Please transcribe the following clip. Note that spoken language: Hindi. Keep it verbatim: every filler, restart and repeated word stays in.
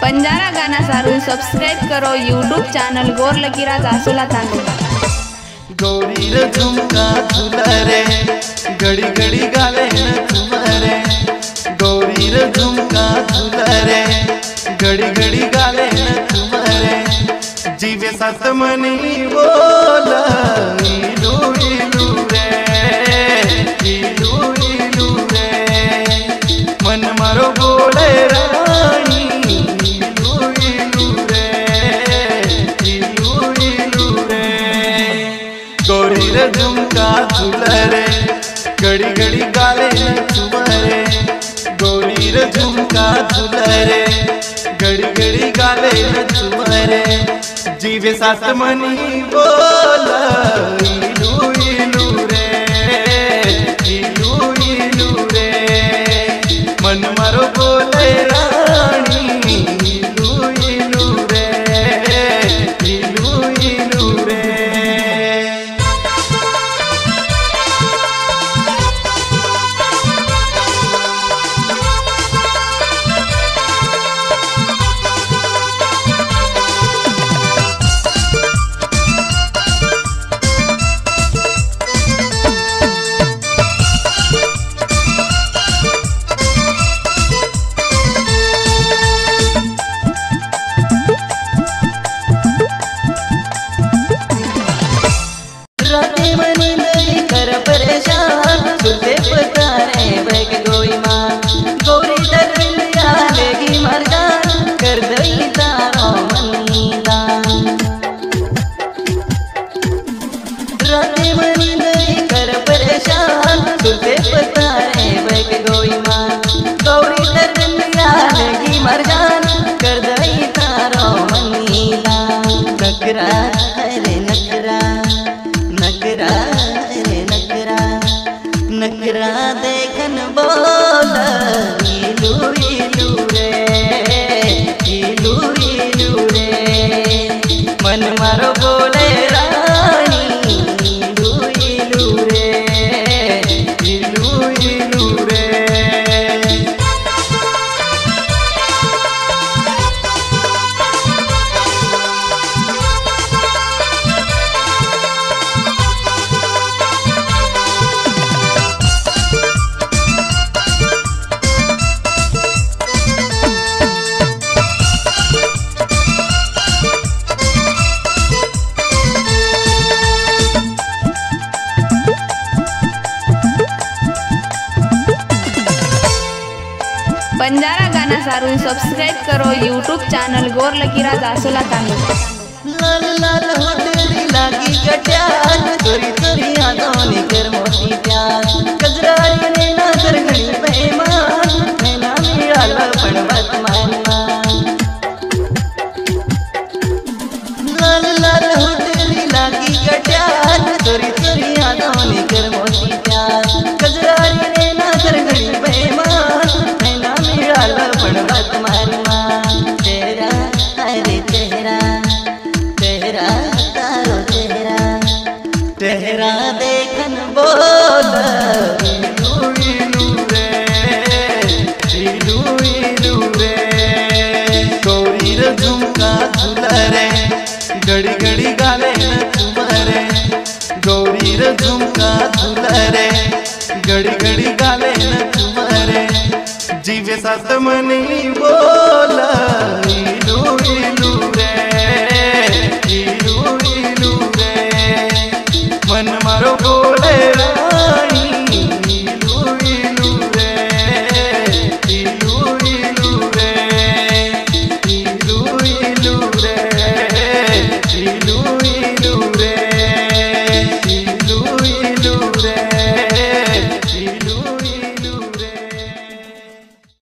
बंजारा गाना सारू सब्सक्राइब करो यूट्यूब चैनल गोर लकीरा जासुला तांडू। गौरी रे झुमका झुलरे घड़ी घड़ी गाले न तुम्हारे। गौरी रे झुमका झुलरे घड़ी घड़ी गाले न तुम्हारे। जीवे सात मनी बोला इलू इलू रे इलू इलू रे मन मारो बोले रानी इलू इलू रे इलू इलू रे। गौरी रे झुमका झुलरे घड़ी घड़ी गाले न तुम्हारे। गौरी रे झुमका झुलरे घड़ी घड़ी गाले न तुम्हारे। जीवे सात मनी बोला इलू इलू रे इलू इलू रे मन मारो बोले रानी इलू इलू रे इलू इलू रे। नकरा रे नकरा नकरा रे नकरा नकरा देखन बोल इलू इलू रे इलू इलू रे मन मारो बोले रानी इलू इलू रे इलू इलू रे। बंजारा गाना सारू सब्सक्राइब करो यूट्यूब चैनल गोर लकीरा जासुला तांडू। लाल लाल होटली लागी गट्यार तोरी तोरी आदोनी कर मोती प्यार गजरारी ने ना कर घड़ी बेईमान मैना मिळाला पण बात मानना। लाल लाल होटली लागी गट्यार तोरी तोरी आदोनी कर मोती प्यार गजरारी ने ना कर घड़ी बेईमान मैना मिळाला पण बात मानना। तेरा अरे तेरा तेरा तारो तेरा तेरा देखन बोल इलू इलू रे इलू इलू रे। गौरी रे झुमका झुलरे घड़ी घड़ी गाले न तुम्हारे। गौरी रे झुमका झुलरे घड़ी घड़ी गाले न तुम्हारे। जीवे सात मनी बोला इलू इलू रे इलू इलू रे मन मारो बोले रानी